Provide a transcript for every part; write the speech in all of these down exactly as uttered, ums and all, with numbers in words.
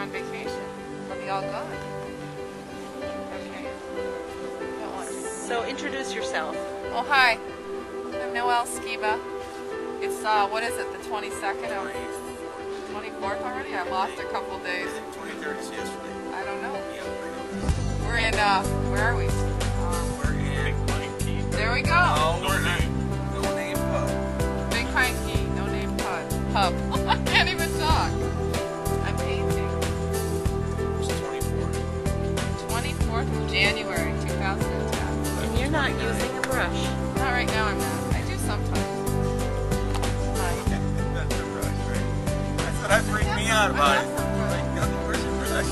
on vacation. They'll be all gone. Okay. Don't want to. So introduce yourself. Oh, hi. I'm Noelle Skiba. It's, uh, what is it, the twenty-second of twenty-fourth already? I lost a couple days. twenty-third is yesterday. I don't know. Yeah, I know. We're in, uh, where are we? Um, We're in there we go. No, we're in No Name Pub. Big Pine Key, no name pub. Pub. I can't even talk. I'm painting. It's twenty-fourth. twenty-fourth of January, two thousand ten. And you're not using a brush. Not right now, I'm not. I do sometimes. Hi. That's a brush, right? That's what that freaked me out about it. Like, nothing worse than brush.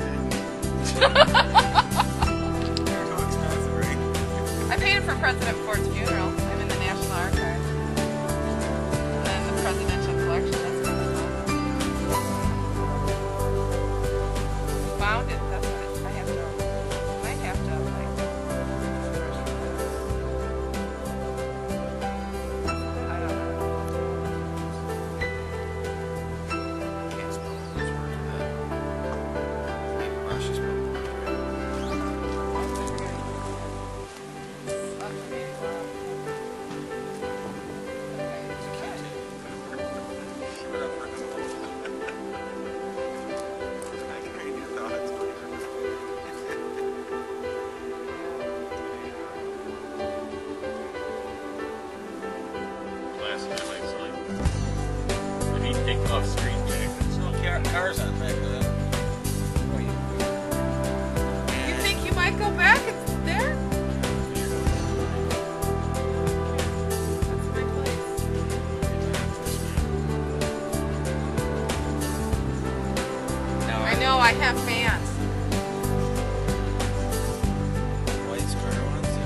They're too expensive, right? I painted for President Ford's funeral. I'm in the National Archives. And then the Presidential Collection. That's kind of fun. Found it. That's what it, I have to. I have to like. I don't know. Can't spell those words with that. Maybe brush is spelled off street jack. There's no car cars on back of that. You think you might go back? It's there? That's my place. Now, I know, I have fans. White square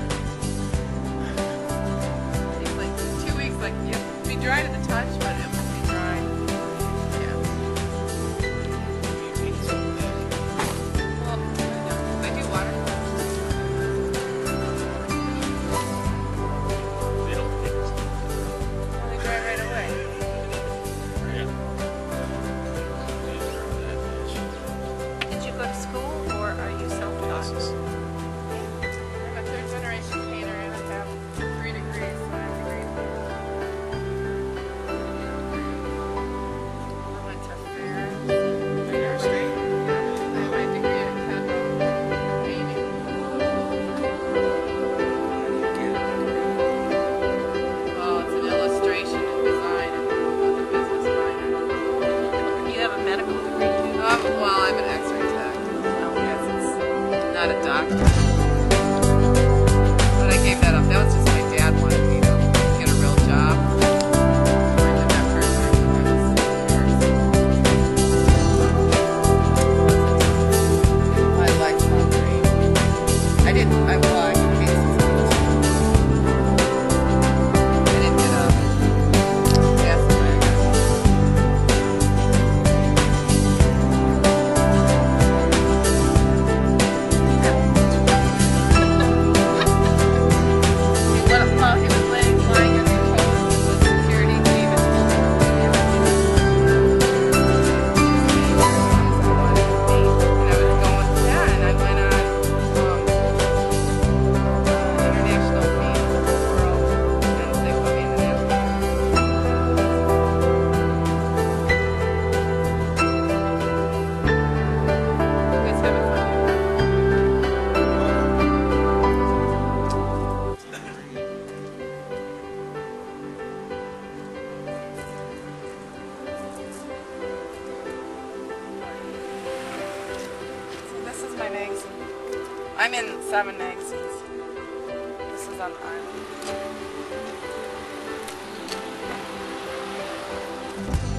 ones. It's like two weeks, like, you have to be dry to the touch, but it must be dry. Yeah. Well, I do water. They don't think it's They dry right away. Did you go to school or are you self-taught? I'm a third generation painter and I have three degrees, five degrees. I went to Ferris. New York State. I have my degree at Kendall painting. Well, it's an illustration and design and a business minor. You have a medical degree too? Um, well, I'm an X-ray tech. Oh, yes, it's not a doctor. But I gave that up. That was just my dad wanted me to get a real job. I did that for years. I like laundry. I didn't, I, well, I can paint since I was two. I didn't get a gas wagon. He went while he was laying, lying in repose, the security came and told me to leave. And I was going with that, and I went on um, uh, international feeds of the world, and they put me in the national. You guys having fun? So this is my magazine. I'm in seven magazines. This is on the island.